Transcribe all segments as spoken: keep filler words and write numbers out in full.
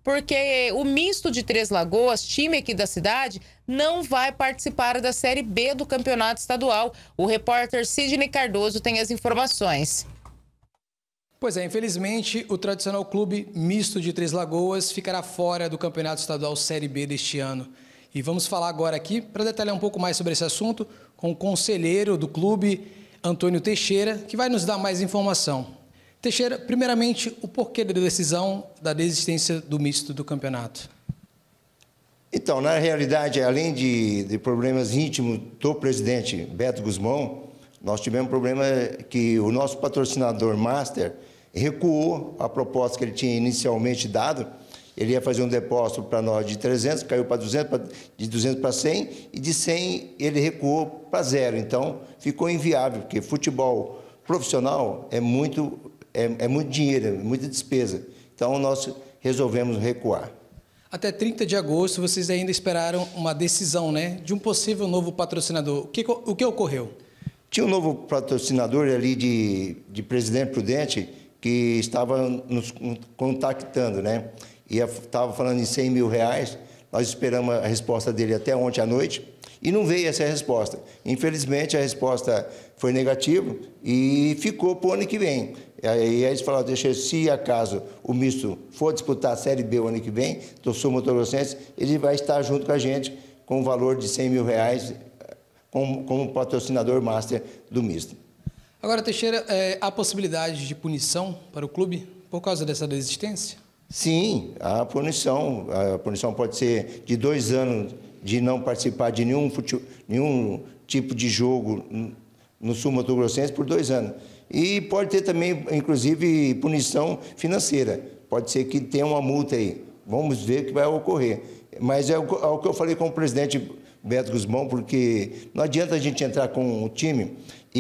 porque o misto de Três Lagoas, time aqui da cidade, não vai participar da Série B do Campeonato Estadual. O repórter Sidney Cardoso tem as informações. Pois é, infelizmente, o tradicional clube misto de Três Lagoas ficará fora do Campeonato Estadual Série B deste ano. E vamos falar agora aqui, para detalhar um pouco mais sobre esse assunto, com o conselheiro do clube, Antônio Teixeira, que vai nos dar mais informação. Teixeira, primeiramente, o porquê da decisão da desistência do misto do campeonato? Então, na realidade, além de, de problemas íntimos do presidente Beto Guzmão, nós tivemos um problema que o nosso patrocinador Master recuou a proposta que ele tinha inicialmente dado. Ele ia fazer um depósito para nós de trezentos, caiu para duzentos, de duzentos para cem, e de cem ele recuou para zero. Então, ficou inviável, porque futebol profissional é muito, é, é muito dinheiro, é muita despesa. Então, nós resolvemos recuar. Até trinta de agosto, vocês ainda esperaram uma decisão, né, de um possível novo patrocinador. O que, o que ocorreu? Tinha um novo patrocinador ali de, de Presidente Prudente que estava nos contactando, né? E estava falando em cem mil reais. Nós esperamos a resposta dele até ontem à noite e não veio essa resposta. Infelizmente, a resposta foi negativa e ficou para o ano que vem. Aí eles falaram, deixa, se acaso o misto for disputar a Série B o ano que vem, do Sul Mato Grossense, ele vai estar junto com a gente com o valor de cem mil reais como, como patrocinador master do misto. Agora, Teixeira, é, há possibilidade de punição para o clube por causa dessa desistência? Sim, há punição. A punição pode ser de dois anos de não participar de nenhum, fute... nenhum tipo de jogo no Sul Mato Grossense por dois anos. E pode ter também, inclusive, punição financeira. Pode ser que tenha uma multa aí. Vamos ver o que vai ocorrer. Mas é o que eu falei com o presidente Beto Guzmão, porque não adianta a gente entrar com o time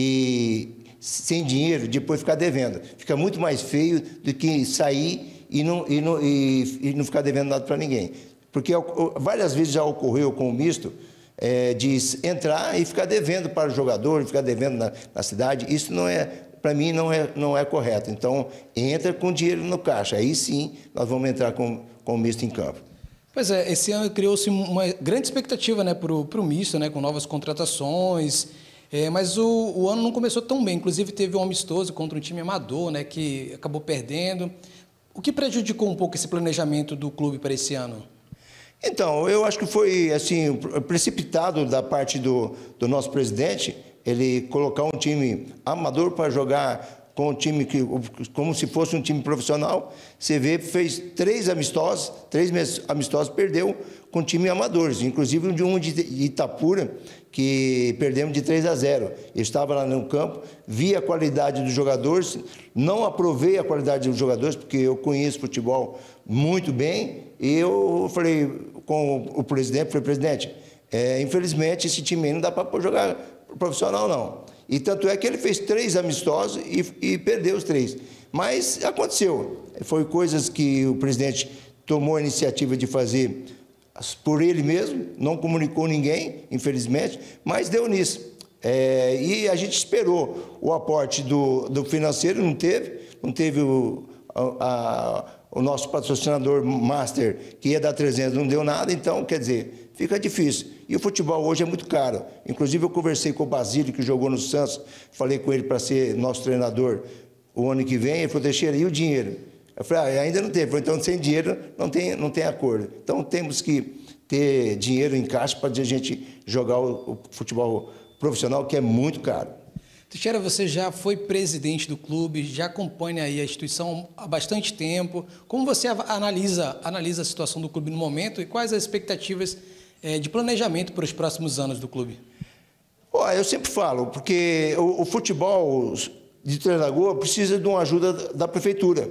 e sem dinheiro, depois ficar devendo. Fica muito mais feio do que sair e não, e não, e, e não ficar devendo nada para ninguém. Porque várias vezes já ocorreu com o misto é, de entrar e ficar devendo para o jogador, ficar devendo na, na cidade. Isso não é, para mim, não é, não é correto. Então, entra com dinheiro no caixa. Aí sim, nós vamos entrar com, com o misto em campo. Pois é, esse ano criou-se uma grande expectativa, né, para o misto, né, com novas contratações. É, mas o, o ano não começou tão bem. Inclusive, teve um amistoso contra um time amador, né, que acabou perdendo. O que prejudicou um pouco esse planejamento do clube para esse ano? Então, eu acho que foi assim precipitado da parte do, do nosso presidente, ele colocar um time amador para jogar com um time que, como se fosse um time profissional. Você vê, fez três amistosos, três amistosos, perdeu com time amadores, inclusive de um de Itapura, que perdemos de três a zero. Eu estava lá no campo, vi a qualidade dos jogadores, não aprovei a qualidade dos jogadores, porque eu conheço futebol muito bem, e eu falei com o presidente, falei, presidente, é, infelizmente esse time aí não dá para jogar profissional, não. E tanto é que ele fez três amistosos e, e perdeu os três. Mas aconteceu. Foi coisas que o presidente tomou a iniciativa de fazer por ele mesmo, não comunicou ninguém, infelizmente, mas deu nisso. É, e a gente esperou o aporte do, do financeiro, não teve, não teve o, a, a, o nosso patrocinador master, que ia dar trezentos, não deu nada, então, quer dizer, fica difícil. E o futebol hoje é muito caro. Inclusive, eu conversei com o Basílio, que jogou no Santos, falei com ele para ser nosso treinador o ano que vem, ele falou, Teixeira, e o dinheiro? Eu falei, ah, ainda não teve, então sem dinheiro não tem, não tem acordo. Então temos que ter dinheiro em caixa para a gente jogar o, o futebol profissional, que é muito caro. Teixeira, você já foi presidente do clube, já acompanha aí a instituição há bastante tempo. Como você analisa, analisa a situação do clube no momento e quais as expectativas é, de planejamento para os próximos anos do clube? Oh, eu sempre falo, porque o, o futebol de Três Lagoas precisa de uma ajuda da prefeitura.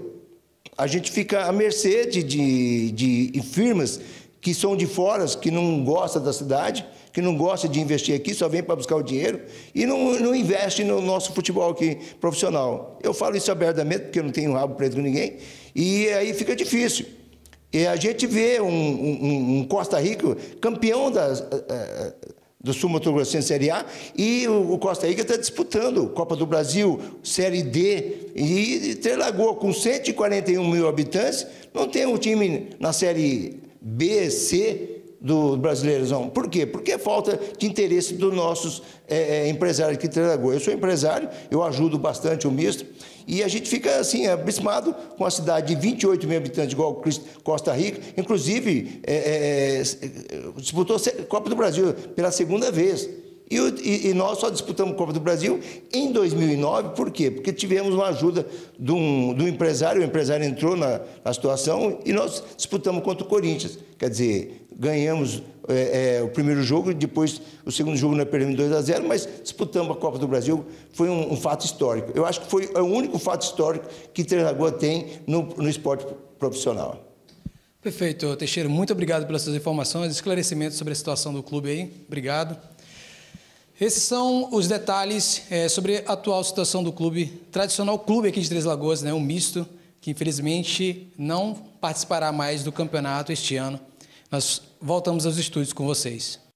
A gente fica à mercê de, de, de firmas que são de fora, que não gostam da cidade, que não gostam de investir aqui, só vem para buscar o dinheiro e não, não investe no nosso futebol aqui profissional. Eu falo isso abertamente, porque eu não tenho rabo preto com ninguém, e aí fica difícil. E a gente vê um, um, um Costa Rica campeão das... Uh, do Sul Mato Grossense Série A, e o Costa Rica está disputando Copa do Brasil, Série D, e Três Lagoas, com cento e quarenta e um mil habitantes, Não tem um time na Série B, C do Brasileirão. Por quê? Porque é falta de interesse dos nossos é, é, empresários aqui de Três Lagoas. Eu sou empresário, eu ajudo bastante o misto, e a gente fica assim, abismado com a cidade de vinte e oito mil habitantes, igual Costa Rica, inclusive é, é, disputou a Copa do Brasil pela segunda vez. E, e, e nós só disputamos a Copa do Brasil em dois mil e nove, por quê? Porque tivemos uma ajuda de um, de um empresário, o empresário entrou na, na situação e nós disputamos contra o Corinthians. Quer dizer, ganhamos é, é, o primeiro jogo, depois o segundo jogo nós perdemos dois a zero, mas disputamos a Copa do Brasil, foi um, um fato histórico. Eu acho que foi o único fato histórico que Três Lagoas tem no, no esporte profissional. Perfeito, Teixeira, muito obrigado pelas suas informações, esclarecimentos sobre a situação do clube aí, obrigado. Esses são os detalhes é, sobre a atual situação do clube, tradicional clube aqui de Três Lagoas, né, o misto, que infelizmente não participará mais do campeonato este ano. Nós voltamos aos estúdios com vocês.